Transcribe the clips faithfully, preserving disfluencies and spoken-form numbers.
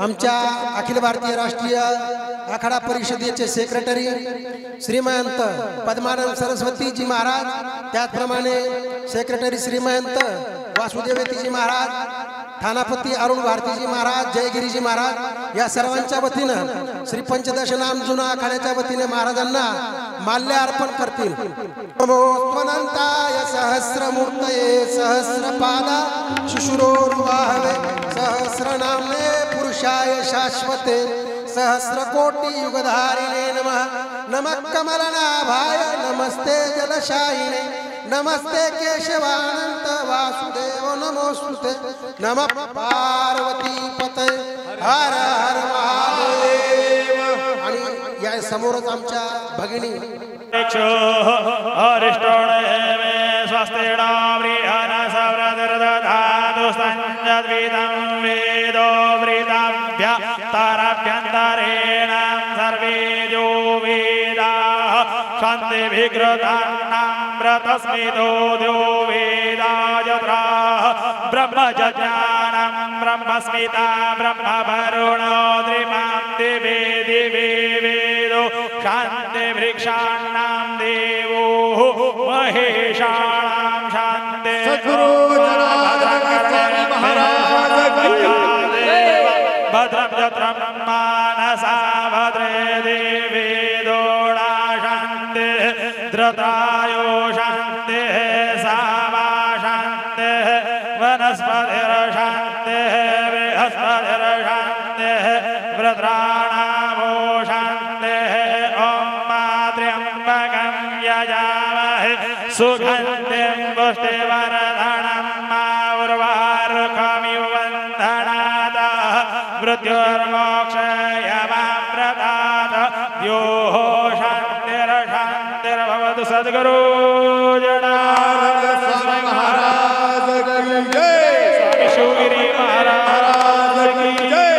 आमच्या अखिल भारतीय राष्ट्रीय आखाडा परिषदेचे सेक्रेटरी श्रीमंत पद्मानंद सरस्वतीजी महाराज, त्याचप्रमाणे सेक्रेटरी श्रीमंत वासुदेवतीजी महाराज, थानापती अरुण भारतीजी महाराज, जयगिरीजी महाराज या सर्वांच्या वतीनं श्री पंचदश नाम जुना आखाड्याच्या वतीने महाराजांना माल्य अर्पण करतील। नमोत्वनंताय सहस्रमूर्तये सहस्रपादा शुश्रूर्वाहवे सहस्रनाम्ने पुरुषाय शाश्वते सहस्रकोटि युगधारिणे नमः। नमः कमलनाभाय नमस्ते जलशायिने नमस्ते केशवानंत वासुदेव नमोस्तुते नमः पार्वती पते हर हर महादेव। आणि या समोरच आमच्या भगिनी शांति विग्रतान्नाम्रतस्मितो द्यो वेदायत्रा ब्रह्मज्ञानं ब्रह्मस्मिता ब्रह्मवरुणो द्रिमां दिवे दिवे वेदो शांति वृक्षाणां देवो महेशाणां शांति सद्गुरु जनार्दन महाराज की भद्रं जत्रं मानसा भद्रे देवी द्रतायो शांति सामा शांति वनस्पतिर् शांति बृहस्पतिर् शांति वृत्राणामो शांति ओम त्र्यंबकं यजामहे सुगन्धिं पुष्टिवर्धनं उर्वारुकमिव बन्धनात् मृत्युर्मोक्षयमामृतात् द्योः सद्गुरु जनार्दन स्वामी महाराज की जय, स्वामी शिवगिरी महाराज की जय।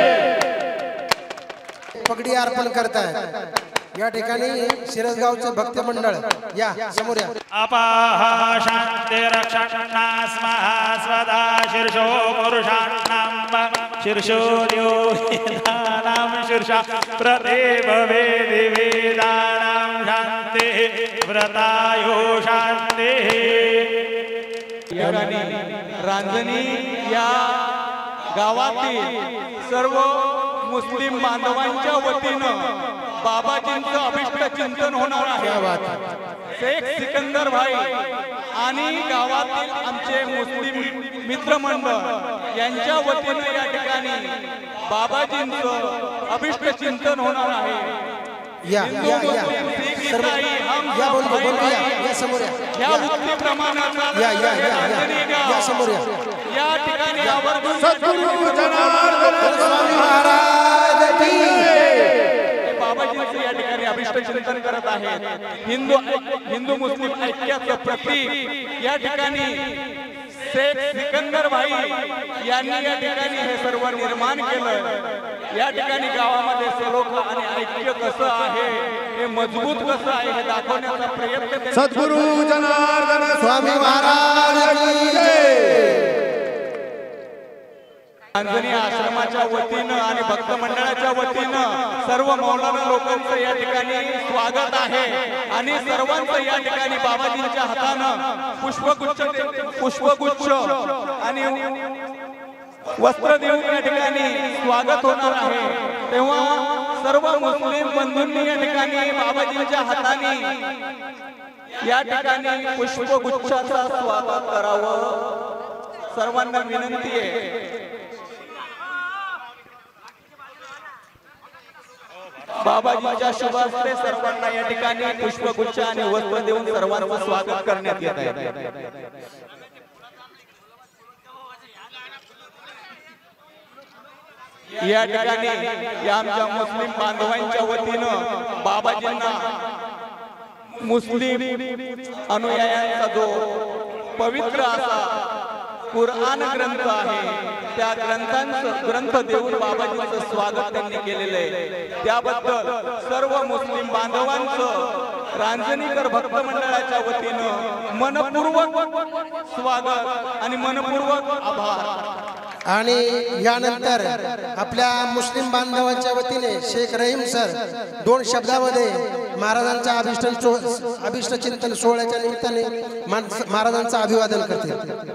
पगडी अर्पण करताय या ठिकाणी शिरसगावचे भक्त मंडळ या समोर या। अपाह शांति रक्षणास्मः स्वदा शीर्षो पुरुषाणां शीर्षो द्योदानां शीर्षा प्रदेव वेदि वेदानां शांति व्रतायो शांति। रांजणी या गावातील सर्व मुस्लिम बांधवांच्या वतीनं बाबाजींचं अभिष्ट चिंतन होणार आहे। शेख सिकंदर भाई आणि गावातील आमचे मुस्लिम मित्रमंडळ यांच्या वतीनं या ठिकाणी बाबाजींचं अभिष्ट चिंतन होणार आहे। या या या सर्व या बोल बोल या या समोर या या उत्तम प्रमाणाचा या या या या समोर या या ठिकाणी आवर्जून सद्गुरु जनार्दन स्वामी महाराज की बाबाजी या ठिकाणी अभिष्ट चिंतन करत आहेत। हिंदू हिंदू मुस्लिम ऐक्याचं प्रतीक या ठिकाणी शेख सिकंदर भाई यांनी या ठिकाणी हे सर्व निर्माण केलं। या ठिकाणी गावामध्ये सलोखा आणि ऐक्य कसं आहे, हे मजबूत कसं आहे हे दाखवण्याचा प्रयत्न सद्गुरु जनार्दन स्वामी महाराज की जय। रांजणी आश्रमाच्या वतीनं आणि भक्त मंडळाच्या वतीनं सर्व मौलाना लोकांचं या ठिकाणी स्वागत आहे आणि सर्वांचं या ठिकाणी बाबाजींच्या हातानं पुष्पगुच्छ पुष्पगुच्छ आणि वस्त्र देऊन या ठिकाणी स्वागत होणार आहे। तेव्हा सर्व मुस्लिम बंधूंनी या ठिकाणी बाबाजींच्या हाताने या ठिकाणी पुष्पगुच्छाचा स्वागत करावं, सर्वांना विनंती आहे। बाबाजींच्या शुभ हस्ते सर्वांना या ठिकाणी पुष्पगुच्छ आणि वस्त्र देऊन सर्वांचं स्वागत करण्यात येत आहे। या ठिकाणी या आमच्या मुस्लिम बांधवांच्या वतीनं बाबाजींना मुस्लिम अनुयायांचा जो पवित्र असा कुराण ग्रंथ आहे त्या ग्रंथांचं ग्रंथ देऊन बाबाजींचं स्वागत त्यांनी केलेलं आहे। त्याबद्दल सर्व मुस्लिम बांधवांचं रांजणीकर भक्त मंडळाच्या वतीनं मनपूर्वक स्वागत आणि मनपूर्वक आभार। आणि यानंतर आपल्या मुस्लिम बांधवांच्या वतीने शेख रहीम सर दोन शब्दामध्ये महाराजांच्या अभिष्ट अभिष्ट चिंतन सोहळ्याच्या निमित्ताने महाराजांचं अभिवादन करतील।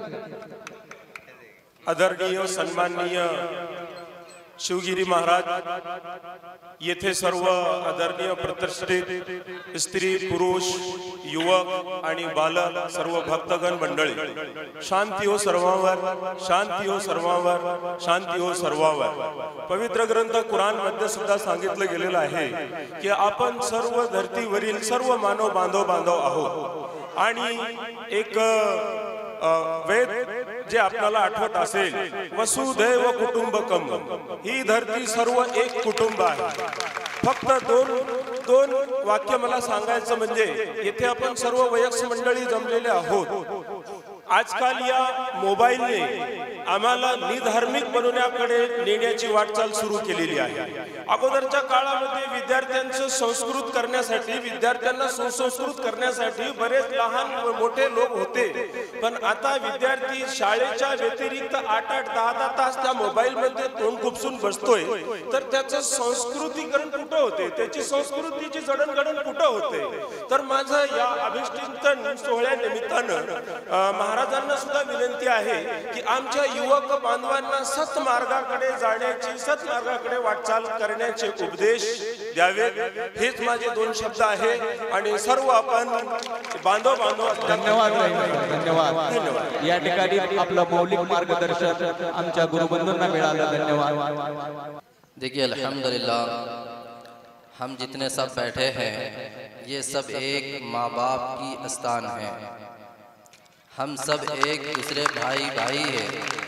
आदरणीय सन्माननीय शिवगिरी महाराज, येथे सर्व आदरणीय प्रतिष्ठित स्त्री पुरुष युवक आणि बालक सर्व भक्तगण मंडळी, शांती हो सर्वांवर, शांती हो सर्वांवर, शांती हो सर्वांवर। पवित्र ग्रंथ कुराण मध्ये सुद्धा सांगितलं गेलेलं आहे की आपण सर्व धर्तीवरील सर्व मानव बांधव बांधव आहोत आणि एक वेद जे आपल्याला आठवत असेल, वसुधैव कुटुंबकम, ही धरती सर्व एक कुटुंब आहे। फक्त दोन दोन वाक्य मला सांगायचं म्हणजे येथे आपण सर्व वयस्क मंडळी जमलेले आहोत। आजकाल या मोबाईलने आम्हाला निधार्मिक बनवण्याकडे नेण्याची वाटचाल सुरू केलेली आहे। अगोदरच्या काळामध्ये विद्यार्थ्यांचं संस्कृत करण्यासाठी, विद्यार्थ्यांना सुसंस्कृत करण्यासाठी बरेच लहान मोठे लोक होते, पण आता विद्यार्थी शाळेच्या व्यतिरिक्त आठ आठ दहा दहा तास त्या मोबाईल मध्ये तोंड खुपसून बसतोय, तर त्याचं संस्कृतीकरण कुठं होते, त्याची संस्कृतीची जडणघडण कुठं होते। तर माझं या अभिष्टिंतन सोहळ्या निमित्तानं महाराजांना सुद्धा विनंती आहे की आमच्या युवक बांधवांना सत्मार्गाकडे जाण्याची, सत्मार्गाकडे वाटचाल करण्याचे उपदेश द्यावेत, हेच माझे दोन शब्द आहे। आणि सर्व आपण बांधव बांधव धन्यवाद धन्यवाद। या ठिकाणी आपलं मौलिक मार्गदर्शन आमच्या गुरुबंधूंना मिळालं, धन्यवाद। देखिए अल्हम्दुलिल्लाह, हम जितने सब बैठे हैं ये सब एक माँ बाप की आस्थान है। हम सब एक दूसरे भाई भाई है।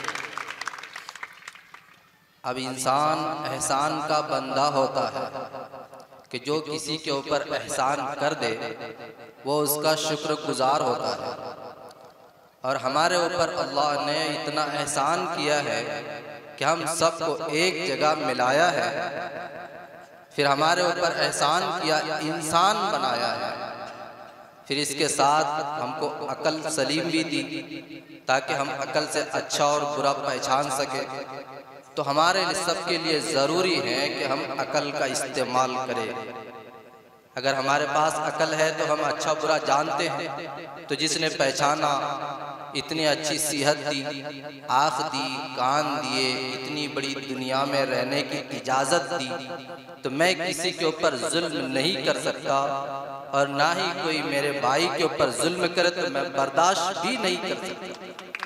अब इंसान एहसान का बंदा होता है कि जो किसी के ऊपर एहसान कर दे वो उसका शुक्रगुजार होता है। और हमारे ऊपर अल्लाह ने इतना एहसान किया है कि हम सबको एक जगह मिलाया है, फिर हमारे ऊपर एहसान किया, इंसान बनाया है, फिर इसके साथ हमको अकल सलीम भी दी ताकि हम अकल से अच्छा और बुरा पहचान सके। तो हमारे सबके लिए ज़रूरी है कि हम अकल का इस्तेमाल करें। अगर हमारे पास अकल है तो हम अच्छा बुरा जानते हैं। तो जिसने पहचाना, इतनी अच्छी सेहत दी, आँख दी, कान दिए, इतनी बड़ी दुनिया में रहने की इजाज़त दी, तो मैं किसी के ऊपर जुल्म नहीं कर सकता और ना ही कोई मेरे भाई के ऊपर जुल्म करे तो मैं बर्दाश्त भी नहीं कर सकता।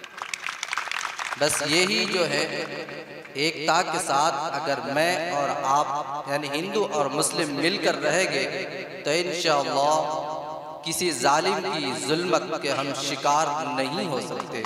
बस यही जो है एकता के साथ अगर मैं और आप यानी हिंदू और मुस्लिम मिलकर रहेंगे तो इंशाअल्लाह किसी जालिम की जुल्मत के हम शिकार नहीं हो सकते।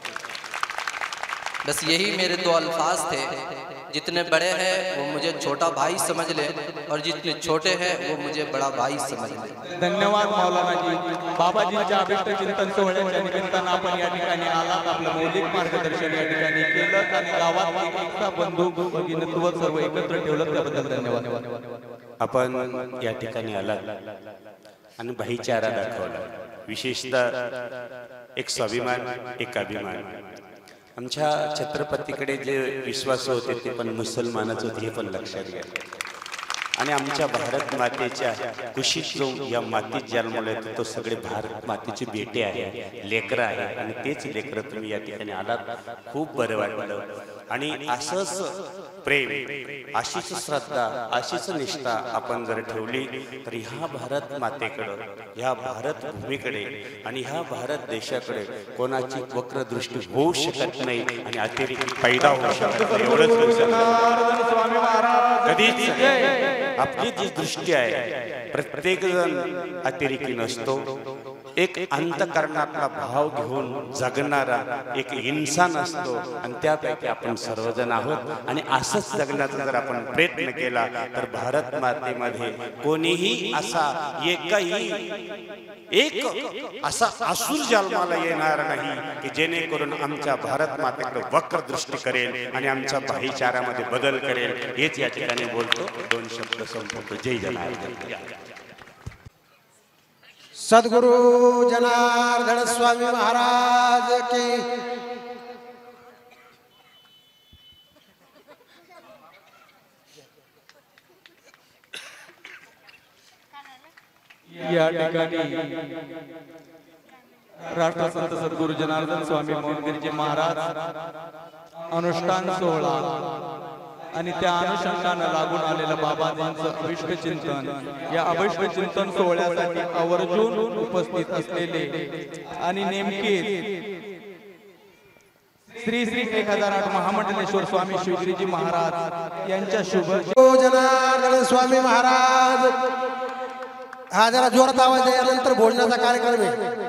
बस यही मेरे दो अल्फाज थे। जितने बड़े हैं वो मुझे छोटा भाई समझ ले और जितने छोटे हैं वो मुझे बड़ा भाई समझ ले। धन्यवाद मौलाना जी। बाबाजींच्या अभिष्ट चिंतन सोहळ्याच्या निमित्तानं आपण या ठिकाणी आलात, आपलं मौलिक मार्गदर्शन या ठिकाणी केलं आणि गावात एकता बंधू भगिनीत्व सर्व एकत्र ठेवलं, त्याबद्दल धन्यवाद। आपण या ठिकाणी आलात आणि भाईचारा दाखवला, विशेषतः एक स्वाभिमान, एक अभिमान। आमच्या छत्रपतीकडे जे विश्वास होते ते पण मुसलमानच होते, हे पण लक्षात घ्या। आणि आमच्या भारत मातेच्या कुशीत जो या मातीत जन्मले तो सगळे भारत मातेचे बेटे आहे, लेकरं आहे आणि तेच लेकरं तुम्ही या ठिकाणी आलात, खूप बरं वाटलं। आणि असंच प्रेम, अशीच श्रद्धा, अशीच निष्ठा आपण जर ठेवली तर ह्या भारत मातेकडे, ह्या भारत भूमीकडे आणि ह्या भारत देशाकडे कोणाची वक्रदृष्टी होऊ शकत नाही आणि अतिरेकी पैदा होऊ शकत नाही। एवढंच कधीच आपली जी दृष्टी आहे, प्रत्येक जण अतिरेकी नसतो, एक अंतकरणातला भाव घेऊन जगणारा एक इंसान असतो आणि त्यापैकी आपण सर्वजण आहोत। आणि असंच जगण्याचा जर आपण प्रयत्न केला तर भारत मातेमध्ये कोणीही असा एकही एक असा असुर जन्माला येणार नाही की जेणेकरून आमच्या भारत मातेकडे वक्र दृष्टी करेल आणि आमच्या भाईचाऱ्यामध्ये बदल करेल। हेच या ठिकाणी बोलतो, दोन शब्द संपवतो। जय जनार्दन। सद्गुरु जनार्दन स्वामी महाराज की या ठिकाणी राष्ट्रसंत सद्गुरू जनार्दन स्वामी मोहनगिरीजी महाराज अनुष्ठान सोहळा आणि त्या अनुषंगानं लागून आलेलं बाबाजींचं अभिष्ट चिंतन, या अभिष्ट चिंतन सोहळ्यासाठी आवर्जून उपस्थित असलेले आणि नेमके श्री श्री एक हजार आठ महामंडलेश्वर स्वामी शिवश्रीजी महाराज यांच्या शुभ जनार्दन स्वामी महाराज. हा जरा जोरात आवाज आहे, यानंतर भोजनाचा कार्यक्रम आहे.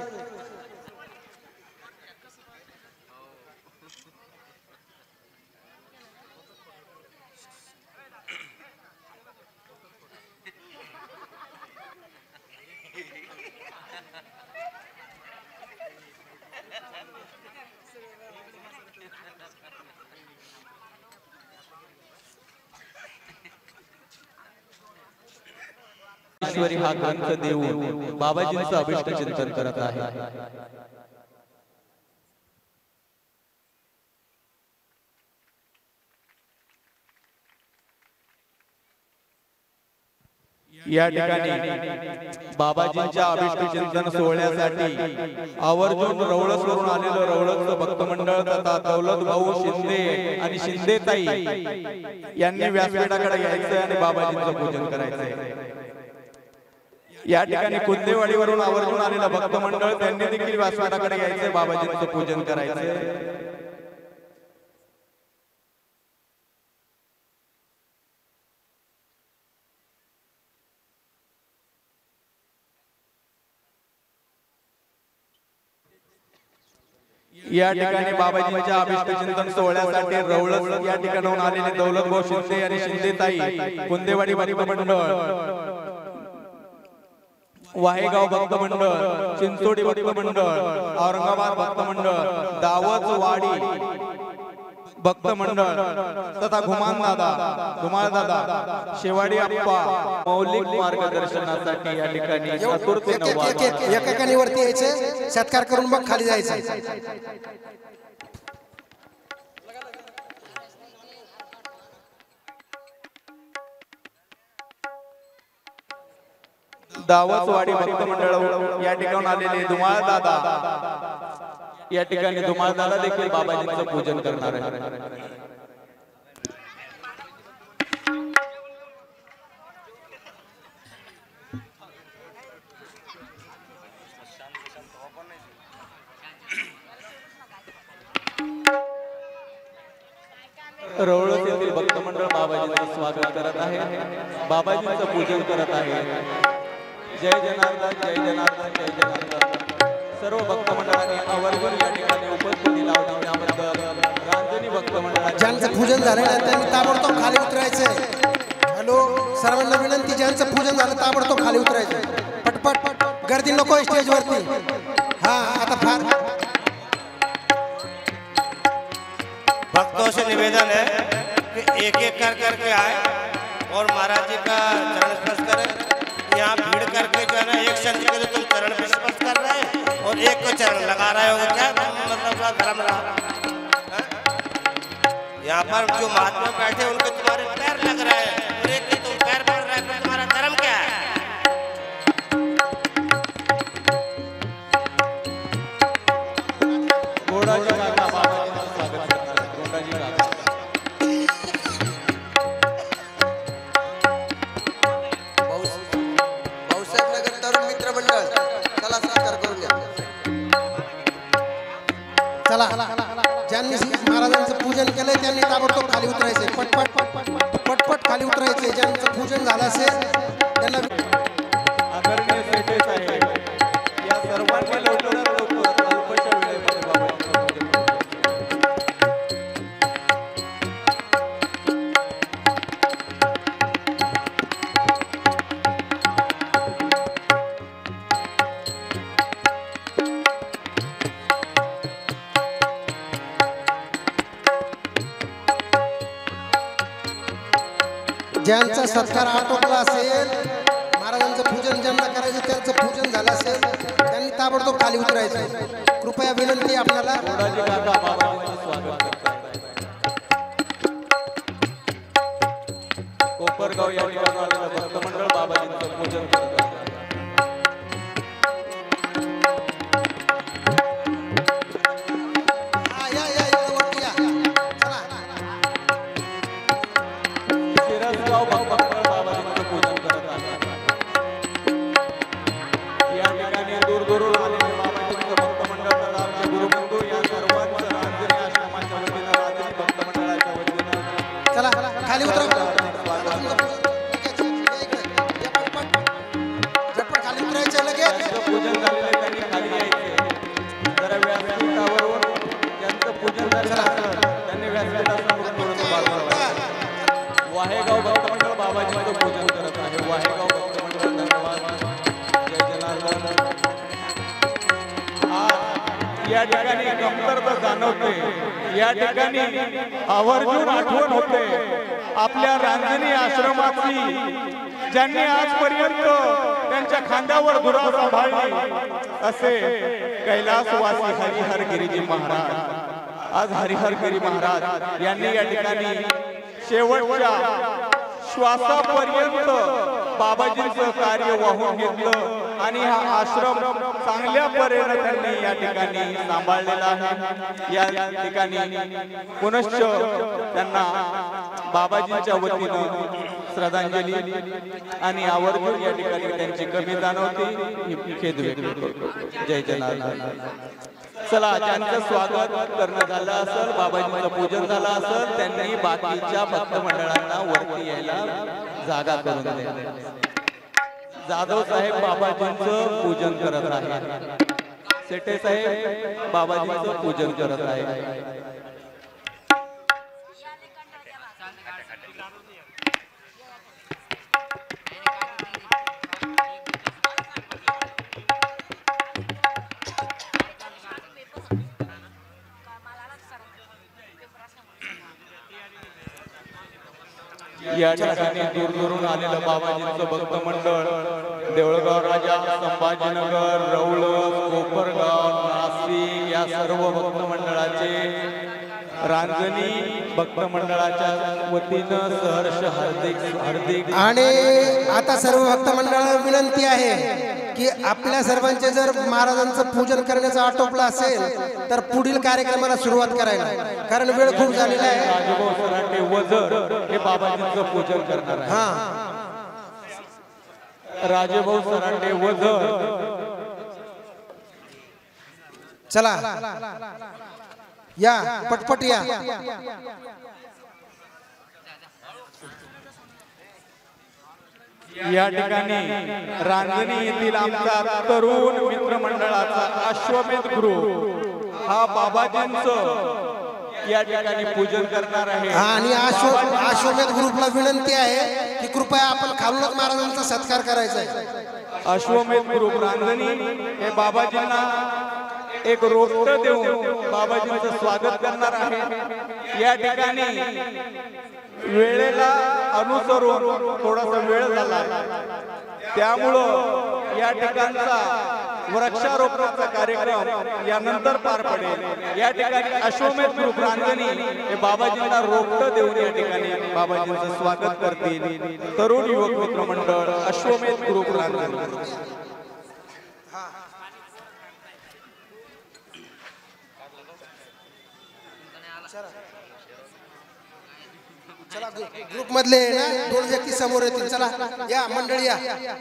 ईश्वरी हा ग्रंथ देऊन बाबाजींचं अभिष्ट चिंतन करत आहे. या ठिकाणी बाबाजींच्या अभिष्ट चिंतन सोहळ्यासाठी आवर्जून रवळस वरून आलेलं रवळसचं भक्त मंडळ तथा दौलत भाऊ शिंदे आणि शिंदे ताई यांनी व्यासपीठाकडे यायचंय आणि बाबाजींचं पूजन करायचंय. या ठिकाणी कुंदेवाडीवरून आवर्जून आलेलं भक्त मंडळ त्यांनी देखील व्यासपीठाकडे यायचंय, बाबाजींचं पूजन करायचंय. या ठिकाणी बाबाजींच्या अभिष्ट चिंतन सोहळ्यासाठी रवळस या ठिकाणाहून आलेले दौलत भाऊ शिंदे आणि शिंदे ताई, कुंदेवाडी भक्त मंडळ, वाहेगाव भक्त मंडळ, चिंचोडी भक्त मंडळ, औरंगाबाद भक्त मंडळ, दावतवाडी भक्त मंडळ तथा घुमान दादा घुमाळ दादा शेवाडी अप्पा मौलिक मार्गदर्शनासाठी या ठिकाणी एकेकाने वरती यायचे, सत्कार करून मग खाली जायचं. दावतवाडी भक्त मंडळ या ठिकाणी आलेले धुमाळ दादा, या ठिकाणी धुमाळ दादा देखील बाबाजींचं पूजन करणार आहे. रवळस येथील भक्त मंडळ बाबाजींचं स्वागत करत आहे, बाबाजींचं पूजन करत आहे. जय जनार्दन, जय जनार्दन, जय जनार्दन. सर्व भक्त मंडळांनी आवर्जून या ठिकाणी उपस्थिती लावली त्याबद्दल रांजणी भक्त मंडळाचे ज्यांचं पूजन झालं ना त्यांनी ताबडतोब खाली उतरायचंय. हॅलो, सर्वांना विनंती, ज्यांचं पूजन झालं ताबडतोब खाली उतरायचं. पटपट, गर्दी नको स्टेज वरती. हा, आता फार भक्तों से निवेदन है कि एक एक कर करके आए और महाराज जी का चरण स्पर्श करें. यहाँ भीड़ करके जो है ना, एक शख्स के लिए तुम चरण स्पर्श कर रहे हैं और एक को चरण लगा रहे हो, क्या मतलब धर्म रहा. यहाँ पर जो महात्मा बैठे उनके तुम्हारे पैर लग रहे हैं और एक के तुम पैर पड़ रहे हैं, तुम्हारा धर्म क्या है. घोड़ा जी का बाबाजींचं स्वागत करतात. घोड़ा जी का चला, ज्यांनी महाराजांचं पूजन केलंय त्यांनी ताबडतोब खाली उतरायचे. पटपट पटपट खाली उतरायचे. ज्यांचं पूजन झालं असेल त्यांना आदरणीय सेठे साहेब, या सर्वांनी लवकरात लवकर अल्पशा वेळेमध्ये बाबाजींचं पूजन ज्यांचा सत्कार आटोपला असेल, महाराजांचं पूजन ज्यांना करायचं त्यांचं पूजन झालं असेल त्यांनी ताबडतोब खाली उतरायचं. कृपया विनंती आपल्याला. घोडाजी काका बाबाजींचं स्वागत करतात. कोपरगाव या ठिकाणी आलेलं भक्त मंडळ बाबाजींचं पूजन करतात. बाबाजींचं पूजन करत आहे. वाहेगाव भक्त मंडळ धन्यवाद. जय जनार्दन. आज या ठिकाणी कमतरता जाणवते, या ठिकाणी आवर्जून आठवण होते आपल्या रांजणी आश्रमाची, ज्यांनी आजपर्यंत त्यांच्या खांद्यावर धुरा सांभाळली असे कैलासवासी हरिहर गिरीजी महाराज. आज हरिहर गिरी महाराज यांनी या ठिकाणी शेवटच्या श्वासापर्यंत बाबाजींचं कार्य वाहून घेतलं आणि हा आश्रम चांगल्या परीने त्यांनी या ठिकाणी सांभाळलेला आहे. या ठिकाणी पुनश्च त्यांना बाबाजींच्या वतीनं श्रद्धांजली आणि आवर्जून या ठिकाणी त्यांची कमी जाणवती ही खेद व्यक्त करतो. जय जनार्दन. चला, ज्यांचं स्वागत करणं झालं असेल, बाबाजींचं पूजन झालं असेल, त्यांनी बाकीच्या भक्त मंडळांना वरती यायला जागा करून द्या. जाधव साहेब बाबाजींचं पूजन करत आहे. सेठे साहेब बाबाजींचं पूजन करत आहे. या ठिकाणी दूर दूरून आलेलं बाबाजींचं भक्त मंडळ देवळगाव राजा, संभाजीनगर, रवळस, कोपरगाव, नाशिक या सर्व भक्त मंडळाचे रांजणी भक्त मंडळाच्या वतीनं सहर्ष हार्दिक हार्दिक. आणि आता सर्व भक्त मंडळाला विनंती आहे की आपल्या सर्वांचे जर महाराजांचं पूजन करण्याचं आटोपलं असेल तर पुढील कार्यक्रमाला सुरुवात करायला, कारण वेळ खूप झालेला आहे. राजभाऊ सराटे वजर हे बाबाजींचं पूजन करणार आहे. हा, राजभाऊ सराटे वजर. चला या पटपट या. या ठिकाणी रांजणी येथील आमचा तरुण मित्र मंडळाचा अश्वमेध ग्रुप हा बाबाजींचं या ठिकाणी पूजन करणार आहे. आणि अश्व अश्वमेध ग्रुपला विनंती आहे की कृपया आपण खालूनच महाराजांचा सत्कार करायचा आहे. अश्वमेध ग्रुप रांजणी हे बाबाजींना एक रोपट देऊन बाबाजींचं स्वागत करणार आहे. या ठिकाणी वेळेला अनुसरून थोडासा वेळ झाला, त्यामुळं या ठिकाणचा वृक्षारोपणाचा कार्यक्रम यानंतर पार पडेल. या ठिकाणी अश्वमेध ग्रुप रांजणी हे बाबाजींना रोपट देऊन या ठिकाणी बाबाजींचं स्वागत करतील. तरुण युवक मित्र मंडळ अश्वमेध ग्रुप रांजणी. चला, ग्रुप मधले ना दोन व्यक्ती समोर येतील. चला या मंडळी या.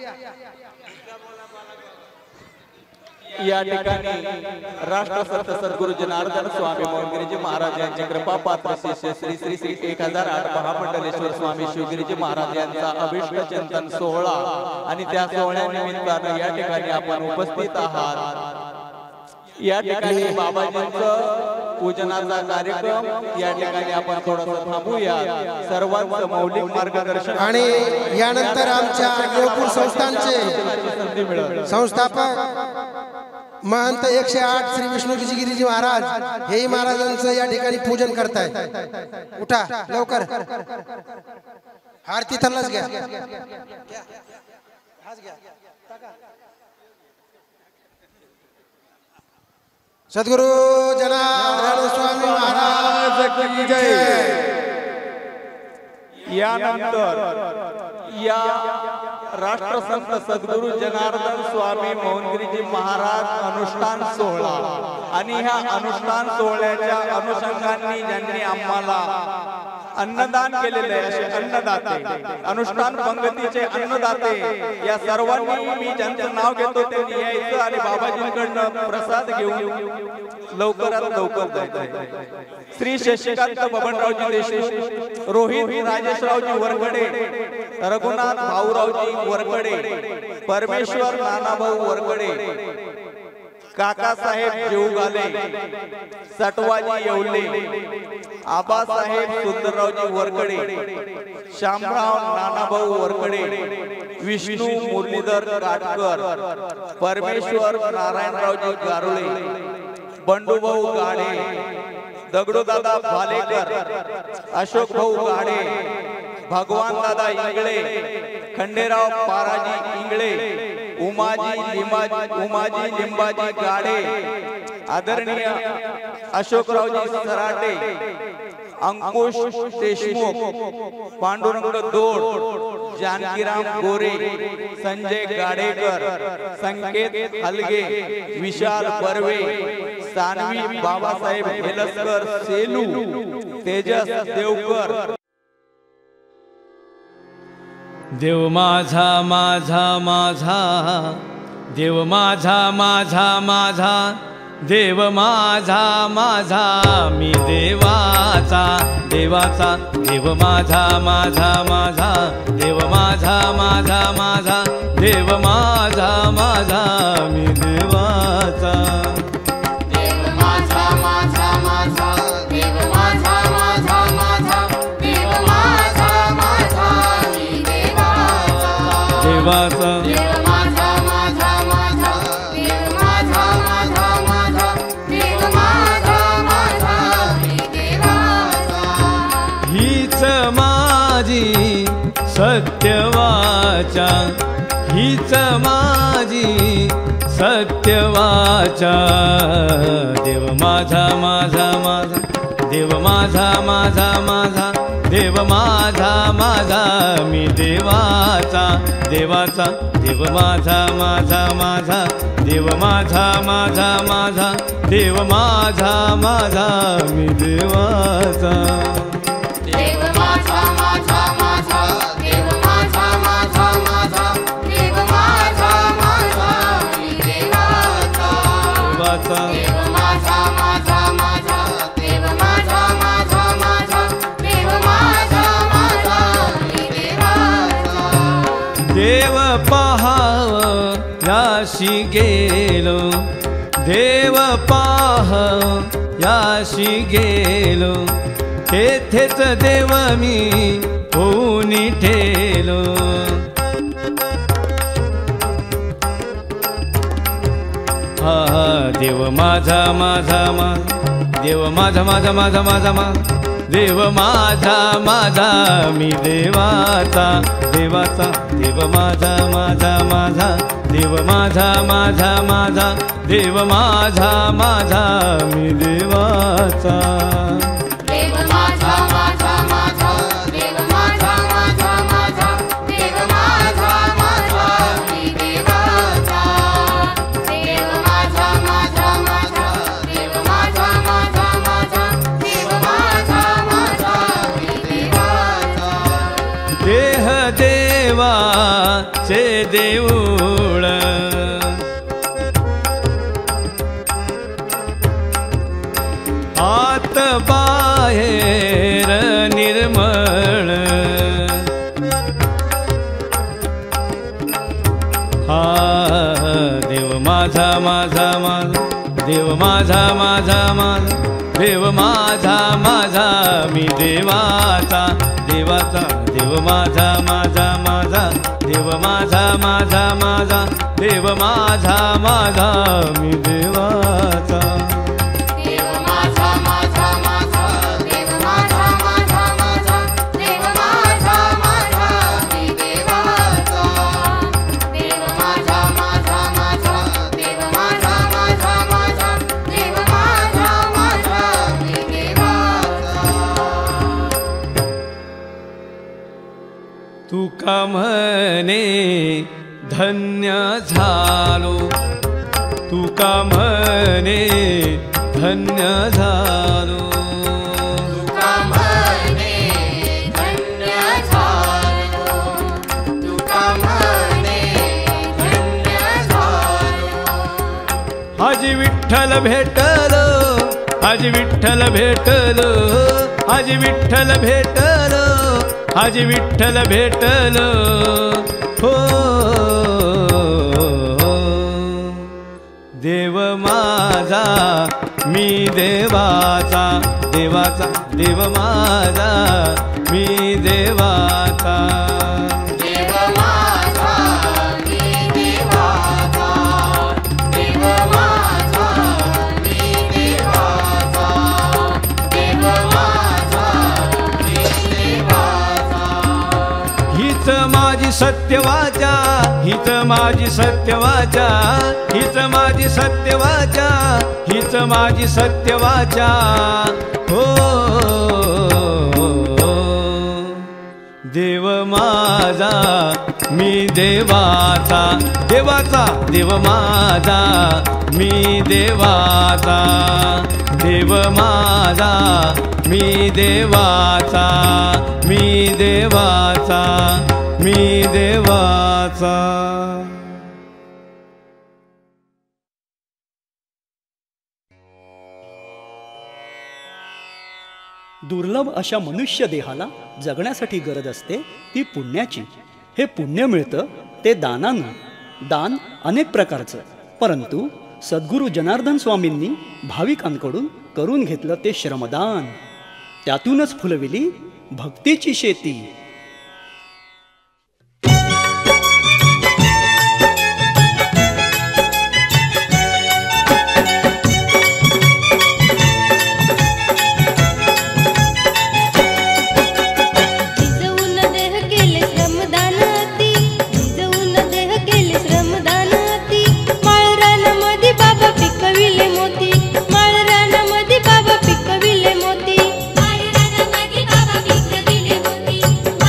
या ठिकाणी राष्ट्रसंत सद्गुरु जनार्दन स्वामी मोहनगिरीजी महाराज यांची कृपा पात्र शिष्य श्री श्री श्री एक हजार आठ महामंडलेश्वर स्वामी शिवगिरीजी महाराज यांचा अभिष्ट चिंतन सोहळा आणि त्या सोहळ्यानिमित्तानं या ठिकाणी आपण उपस्थित आहात. या ठिकाणी बाबाजींचं पूजनाचा कार्यक्रम या ठिकाणी आपण थोडंसं थांबूया. सर्वांचं मौलिक मार्गदर्शन आणि यानंतर आमच्या देवपूर संस्थानचे संस्थापक महंत एकशे आठ श्री विष्णुजी गिरीजी महाराज हेही महाराजांचं या ठिकाणी पूजन करतायत. उठा लवकर, हार तिथलाच घ्या. सद्गुरु जनार्दन स्वामी महाराज की जय. यानंतर या राष्ट्रसंत सद्गुरु जनार्दन स्वामी मोहनगिरीजी महाराज अनुष्ठान सोहळा आणि ह्या अनुष्ठान सोहळ्याच्या अनुषंगाने ज्यांनी आम्हाला अन्नदान केलेले आहे असे अन्नदाते, अनुष्ठान पंगतीचे अन्नदाते, या सर्वांनी मी ज्यांचं नाव घेतो त्यांनी यायचं आणि बाबाजींकडनं प्रसाद घेऊन लवकरात लवकर जायचं. श्री शशिकांत बबनरावजी देशमुख, रोहित राजेशरावजी वरकडे, रघुनाथ भाऊरावजी वरकडे, परमेश्वर नानाभाऊ वरकडे, काकासाहेब जेवगाले, सटवाजी येवले, आबासाहेब सुंदररावजी वरकडे, शामराव नानाभाऊ वरकडे, विष्णू मुरलीधर काटकर, परमेश्वर नारायणरावजी गारुळे, बंडूभाऊ गाडे, दगडूदादा भालेकर, अशोक भाऊ गाडे, भगवान दादा इंगळे, खंडेराव पाराजी इंगळे, उमाजी लिंबाजी उमाजी लिंबाजी गाडे, आदरणीय अशोकरावजी सराटे, अंकुश देशमुख, पांडुरंग दोड, जानकीराम गोरे, संजय गाडेकर, संकेत हलगे, विशाल बर्वे, सानवी बाबासाहेब हेलसकर सेलू, तेजस देवकर। देव माझा माझा माझा, देव माझा माझा माझा, देव माझा माझा, मी देवाचा देवाचा, देव माझा माझा माझा, देव माझा माझा माझा, देव माझा माझा, मी देवाचा। देव माझा माझा माझा, देव माझा माझा माझा, देव माझा माझा, मी देवाचा। देवाचा देव माझा माझा माझा, देव माझा माझा माझा, देव माझा माझा, मी देवाचा। हीच माझी सत्यवाचा, हीच माझी सत्यवाचा, देव माझा माझा माझा, देव माझा माझा माझा, देव माझा माझा, मी देवाचा देवाचा, देव माझा माझा माझा, देव माझा माझा माझा, देव माझा माझा, मी देवाचा। देव माझा माझा माझा, देव माझा माझा माझा, देव माझा माझा, मी देवाचा। देवाचा देव माझा माझा माझा, देव माझा माझा माझा, देव माझा माझा, मी देवाचा। देव पाहाव याशी गेलो, देव पाहाव याशी गेलो, तेथेच देव मी होऊन ठेलो। हा देव माझा माझा माझा, देव माझा माझा माझा माझा माझा, देव माझा माझा, मी देवाचा देवाचा, देव माझा माझा माझा, देव माझा माझा माझा, देव माझा माझा, मी देवाचा। देव माझा माझा माझा, देव माझा माझा माझा, देव माझा माझा, मी देवाचा। देव माझा माझा माझा, देव माझा माझा माझा, देव माझा माझा, मी देवाचा। देह देवाचे देऊळ, आत बाहेर निर्मळ, हा देव माझा माझा माझा, देव माझा माझा माझा, देव माझा माझा, मी देवाचा देवाचा, देव माझा माझा माझा, देव माझा माझा माझा, देव माझा माझा, मी देवाचा। देव माझा माझा माझा, देव माझा माझा माझा, देव माझा माझा, मी देवाचा। देव माझा माझा माझा, देव माझा माझा माझा, देव माझा माझा, मी देवाचा। तुका म्हणे धन्य झालो, तुका म्हणे धन्य झालो, तुका म्हणे धन्य झालो, तुका म्हणे धन्य झालो। आज विठ्ठल भेटलो, आज विठ्ठल भेटलो, आज विठ्ठल भेटलो, आज विठ्ठल भेटलो, हो देव माझा मी देवाचा देवाचा देव माझा मी देवाचा देव माझा मी देवाचा देव माझा मी देवाचा देव माझा मी देवाचा हीच माझी सत्यवाचा हीच माझी सत्यवाचा हीच माझी सत्यवाचा हीच माझी सत्यवाचा हो देव माझा मी देवाचा देवाचा देव माझा मी देवाचा देव माझा मी देवाचा मी देवाचा मी देवाचा दुर्लभ अशा मनुष्य देहाला जगण्यासाठी गरज असते ती पुण्याची. हे पुण्य मिळतं ते दानानं. दान अनेक प्रकारचं, परंतु सद्गुरू जनार्दन स्वामींनी भाविकांकडून करून घेतलं ते श्रमदान. त्यातूनच फुलविली भक्तीची शेती. माळरानामध्ये बाबा पिकविले मोती.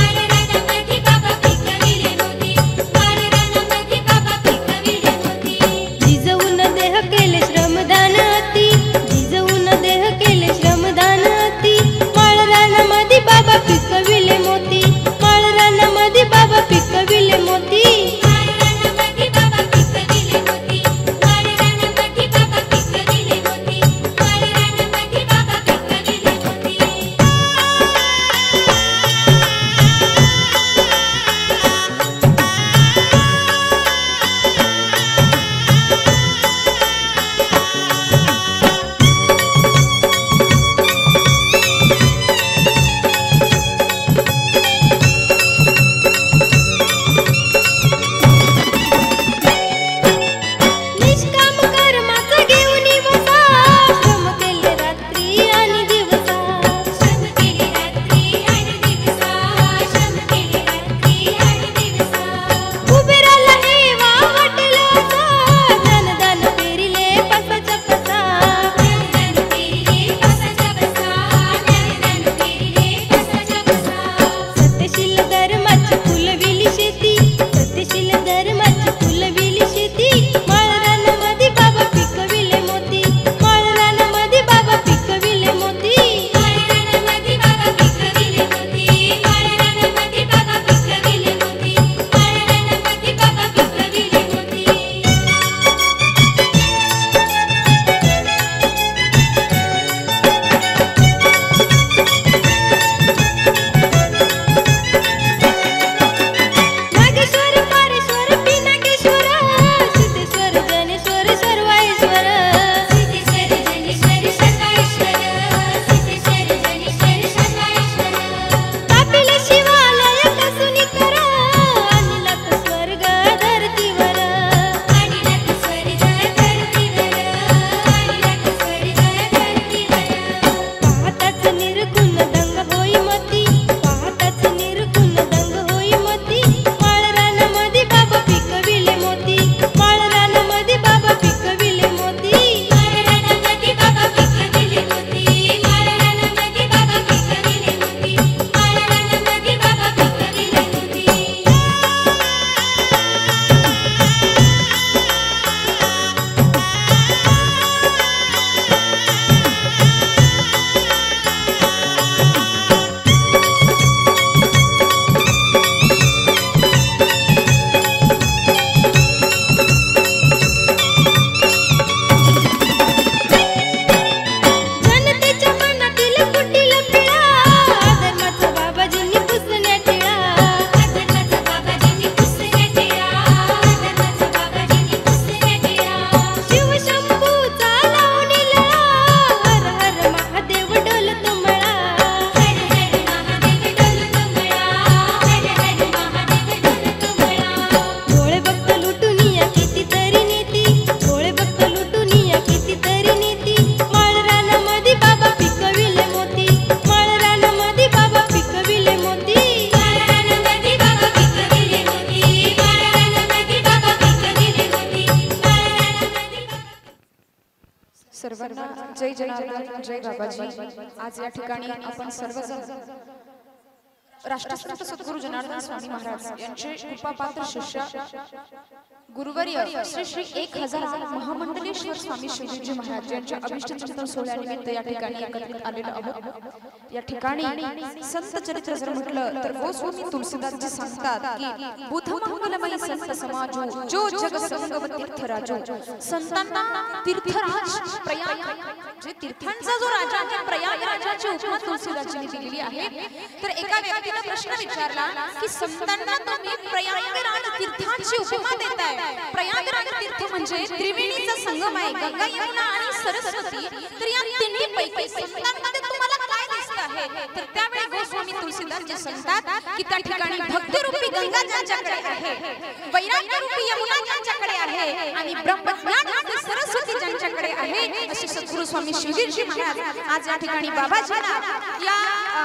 सर्वांना जय जनार्दन जय बाबाजी. आज या ठिकाणी आपण सर्वजण राष्ट्रसंत सद्गुरू जनार्दन स्वामी महाराज यांचे कृपापात्र शिष्य गुरुवर्य श्री श्री एक हजार महामंडलेश्वर स्वामी शिवजी महाराज यांच्या अभिष्ट चिंतन सोहळ्यानिमित्त या ठिकाणी एकत्रित आलेलो आहोत. या ठिकाणी संत चरित्र जर म्हटलं तर गोस्वामी तुलसीदासजी सांगतात की बुध मंगलमय संत समाजो जो जग संगम तीर्थराजो. संतांना तीर्थराज प्रयाग जे तीर्थांचा जो राजा आहे प्रयाग राजाची उपमा तुलसीदासजींनी दिलेली आहे. तर एका व्यक्तीने प्रश्न विचारला की संतांना तुम्ही प्रयागराज तीर्थांची उपमा देताय. प्रयागराज तीर्थ म्हणजे त्रिवेणीचा संगम आहे, गंगा यमुना आणि सरस्वती. तर या तिन्ही पैकी संतांमध्ये तुम्हाला काय दिसत आहे? तर त्यावेळी गोस्वामी तुलसीदास जे सांगतात की त्या ठिकाणी भक्तिरूपी गंगा ज्यांच्याकडे आहे, वैराग्यरूपी यमुना ज्यांच्याकडे आहे आणि ब्रह्मज्ञान रूपी सरस्वती ज्यांच्याकडे आहे, असे सद्गुरू स्वामी शिवजीजी महाराज आज या ठिकाणी बाबाजींना या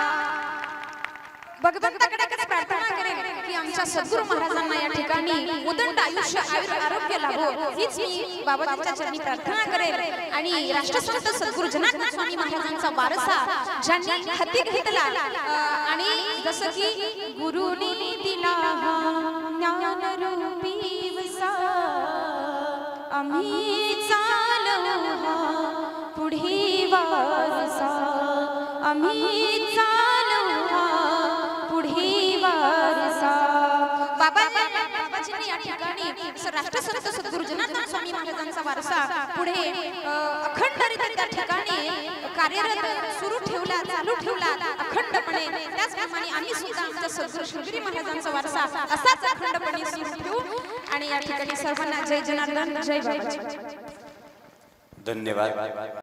भगवंताकडे प्रार्थना करेल की आमच्या सद्गुरू महाराजांना या ठिकाणी उदंड आयुष्य आरोग्य लाभो. हीच मी बाबाजींच्या चरणी प्रार्थना करेल. आणि राष्ट्रसंत सद्गुरू जनार्दन स्वामी महाराजांचा वारसा ज्यांनी हाती घेतला आणि जसं की गुरुनी दिला ज्ञानरूपी वसा आम्ही चालू हा पुढे वारसा आम्ही चालू हा पुढे वारसा. बाबा बाबाजींनी या ठिकाणी राष्ट्रसंत सद्गुरू जनार्दन स्वामी महाराजांचा वारसा पुढे अखंडरित्या त्या ठिकाणी कार्यरत सुरू ठेवला, चालू ठेवला अखंडपणे. त्याचप्रमाणे आम्ही सुद्धा आमच्या सद्गुरू शिवगिरी महाराजांचा वारसा असाच अखंडपणे सुरू ठेवू. आणि या ठिकाणी सर्वांना जय जनार्दन जय बाबाजी. धन्यवाद.